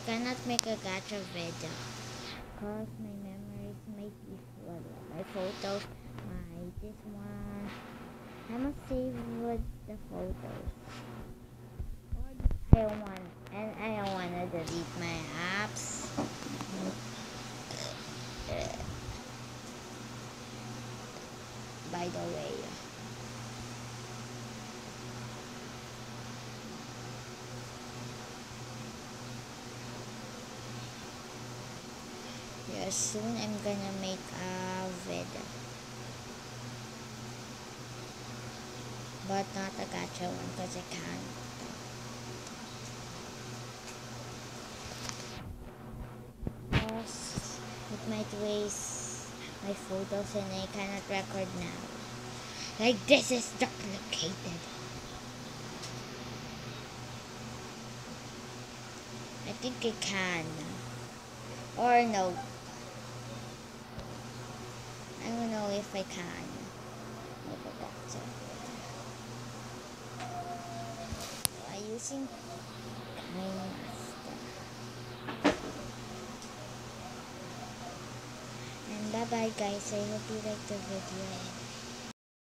cannot make a gacha video because my memories might be full. My photos, this one. I must save with the photos. I don't want, and I don't want to delete my apps. By the way. Yeah, soon I'm gonna make a video. But not a gacha one because I can't. Because it might waste my photos and I cannot record now. Like this is duplicated. I think I can. Or no. I don't know if I can. Make a gacha. I'm using KineMaster. And bye bye guys. I hope you liked the video.